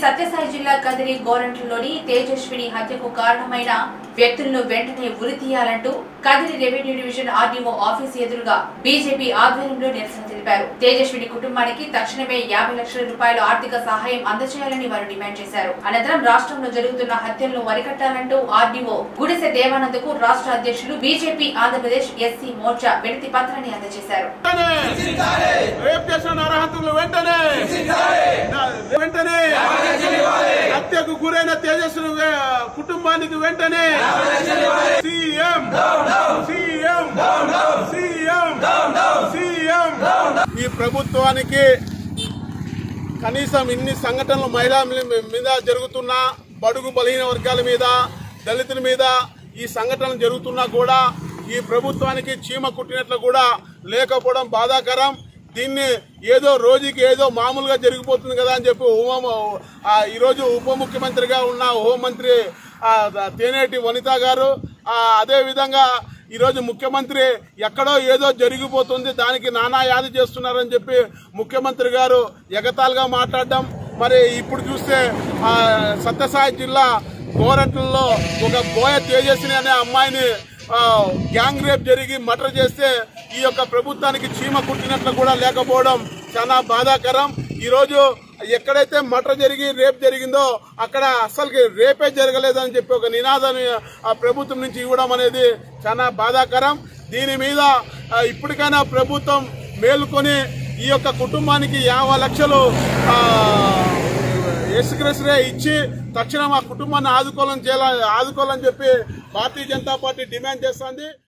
సత్యసాయి జిల్లా కదిరి గోరంట్లలోని తేజస్విని హత్యకు కారణమైన వ్యక్తులను వెంటనే ఉరి తీయాలంటూ Kadiri revenue division RDO office ఎదురుగా బీజేపీ ఆధ్వర్యంలో నిరసన తెలిపారు. తేజస్విని కుటుంబానికి తక్షణమే 50 లక్షల రూపాయల ఆర్థిక సహాయం అందజేయాలని వారు డిమాండ్ చేశారు. అనంతరం రాష్ట్రంలో జరుగుతున్న హత్యలను అరికట్టాలంటూ ఆర్డీఓ గుడిసె దేవానందకు రాష్ట్ర అధ్యక్షులు బీజేపీ ఆంధ్రప్రదేశ్ ఎస్సీ మోర్చా వినతి పత్రాన్ని అందజేశారు. హత్యకు గురైన తేజస్విని కుటుంబానికి వెంటనే ఈ ప్రభుత్వానికి కనీసం ఇన్ని సంఘటనలు మహిళల మీద జరుగుతున్నా, బడుగు బలహీన వర్గాల మీద, దళితుల మీద ఈ సంఘటనలు జరుగుతున్నా కూడా ఈ ప్రభుత్వానికి చీమ కుట్టినట్లు కూడా లేకపోవడం బాధాకరం. దీన్ని ఏదో రోజుకి ఏదో మామూలుగా జరిగిపోతుంది కదా అని చెప్పి ఈరోజు ఉప ముఖ్యమంత్రిగా ఉన్న హోంమంత్రి తేనేటి వనిత గారు, అదేవిధంగా ఈరోజు ముఖ్యమంత్రి ఎక్కడో ఏదో జరిగిపోతుంది, దానికి నానా యాది చేస్తున్నారని చెప్పి ముఖ్యమంత్రి గారు ఎగతాళిగా మాట్లాడడం. మరి ఇప్పుడు చూస్తే సత్యసాయి జిల్లా గోరంట్లలో ఒక బోయ తేజస్విని అనే అమ్మాయిని గ్యాంగ్ రేప్ జరిగి మర్డర్ చేస్తే ఈ యొక్క ప్రభుత్వానికి చీమ కుట్టినట్లు కూడా లేకపోవడం చాలా బాధాకరం. ఈరోజు ఎక్కడైతే మర్డర్ జరిగి రేప్ జరిగిందో అక్కడ అసలుకి రేపే జరగలేదని చెప్పి ఒక నినాదాన్ని ఆ ప్రభుత్వం నుంచి ఇవ్వడం అనేది చాలా బాధాకరం. దీని మీద ఇప్పటికైనా ప్రభుత్వం మేలుకొని ఈ యొక్క కుటుంబానికి 50 లక్షలు ఎస్గ్రెస్రే ఇచ్చి తక్షణం ఆ కుటుంబాన్ని ఆదుకోవాలని చెప్పి భారతీయ జనతా పార్టీ డిమాండ్ చేస్తోంది.